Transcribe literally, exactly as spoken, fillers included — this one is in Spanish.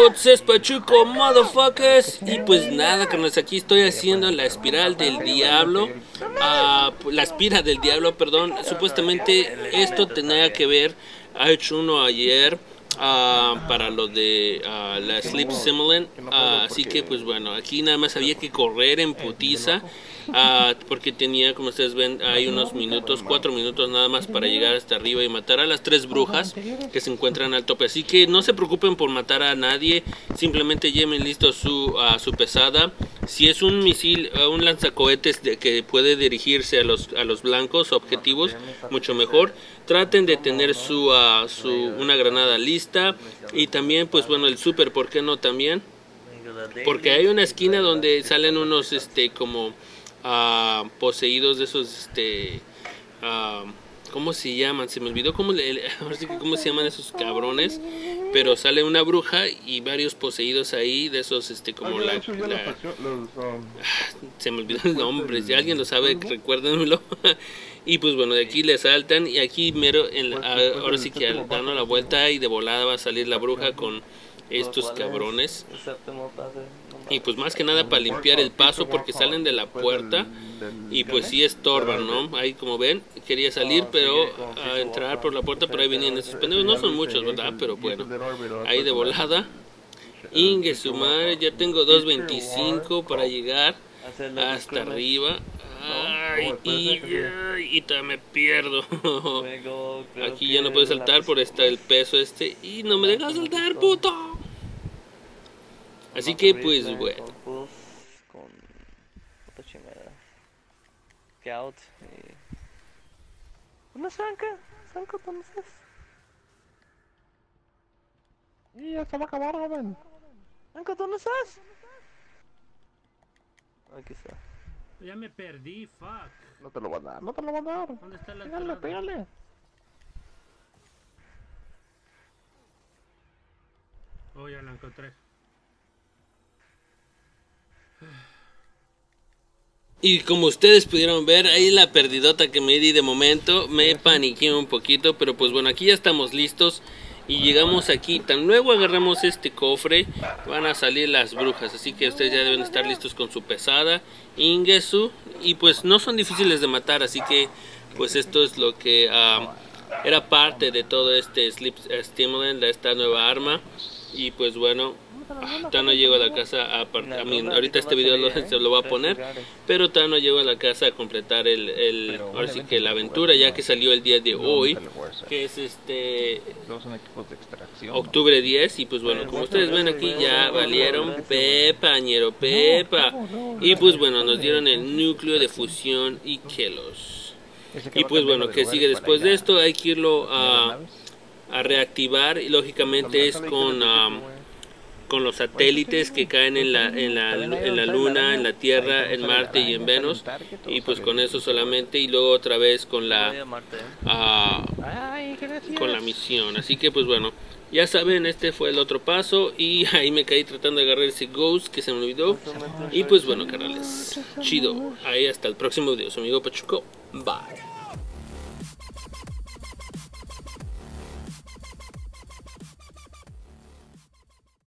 What's up, Pachuco, motherfuckers? Y pues nada, carnales, aquí estoy haciendo la espiral del diablo. Uh, la espira del diablo, perdón. Supuestamente esto tenía que ver, ha hecho uno ayer uh, para lo de uh, la Sleep Simulant. Uh, así que pues bueno, aquí nada más había que correr en putiza. Uh, porque tenía, como ustedes ven, hay unos minutos, cuatro minutos nada más para llegar hasta arriba y matar a las tres brujas que se encuentran al tope. Así que no se preocupen por matar a nadie, simplemente lleven listo su, uh, su pesada. Si es un misil, uh, un lanzacohetes de, que puede dirigirse a los, a los blancos objetivos, mucho mejor. Traten de tener su, uh, su una granada lista y también, pues bueno, el super, ¿por qué no también? Porque hay una esquina donde salen unos, este, como... Uh, poseídos de esos, este, uh, ¿cómo se llaman? Se me olvidó cómo, le, cómo se llaman esos cabrones, pero sale una bruja y varios poseídos ahí de esos, este, como la, la se me olvidó el nombre, si alguien lo sabe, recuérdenmelo. Y pues bueno, de aquí le saltan y aquí mero, en la, ahora sí que dando la vuelta y de volada va a salir la bruja con estos cabrones. Y pues más que nada para limpiar el paso porque salen de la puerta y pues sí estorban, ¿no? Ahí como ven, quería salir pero a entrar por la puerta, pero ahí venían esos pendejos, no son muchos, ¿verdad? Pero bueno, ahí de volada. Ingue su madre, ya tengo dos veinticinco para llegar hasta arriba. Ay, y, y, y me pierdo. Aquí ya no puedo saltar por esta, el peso este y no me deja saltar, puto. Así que pues bueno. Con otra chingada. Scout. ¿Dónde está Sanka? Sanka, ¿dónde estás? Y ya se va a acabar, joven. Sanka, ¿dónde estás? Aquí está. Ya me perdí, fuck. No te lo va a dar, no te lo va a dar. ¿Dónde está la Pégale, entrada? pégale. Oh, ya la encontré. Y como ustedes pudieron ver, ahí la perdidota que me di de momento, me paniqué un poquito, pero pues bueno, aquí ya estamos listos y llegamos aquí. Tan luego agarramos este cofre, van a salir las brujas, así que ustedes ya deben estar listos con su pesada, Ingesu, y pues no son difíciles de matar, así que pues esto es lo que uh, era parte de todo este Sleep Stimulant, de esta nueva arma. Y pues bueno, todavía no llego a la casa a, a mí, ahorita este video lo, se lo voy a poner, pero todavía no llego a la casa a completar el, el ahora sí que la aventura, ya que salió el día de hoy, que es este octubre diez. Y pues bueno, como ustedes ven aquí ya valieron pepa, ñero, pepa. Y pues bueno, nos dieron el núcleo de fusión y Kelos. Y pues bueno, ¿qué sigue después de esto? Hay que irlo a... a reactivar y lógicamente es con um, con los satélites que caen en la, en la en la luna, en la Tierra, en Marte y en Venus, y pues con eso solamente, y luego otra vez con la uh, con la misión. Así que pues bueno, ya saben, este fue el otro paso y ahí me caí tratando de agarrar ese ghost que se me olvidó. Y pues bueno, canales, chido. Ahí hasta el próximo video, su amigo Pachuco, bye.